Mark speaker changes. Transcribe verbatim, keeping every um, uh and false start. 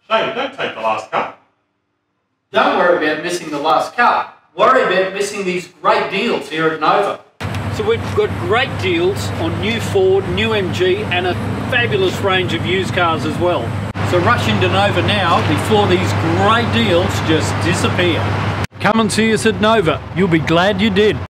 Speaker 1: Jamie, don't take the last cup.
Speaker 2: Don't worry about missing the last cup. Worry about missing these great deals here at Nova.
Speaker 3: So we've got great deals on new Ford, new M G and a fabulous range of used cars as well. So rush into Nova now before these great deals just disappear. Come and see us at Nova. You'll be glad you did.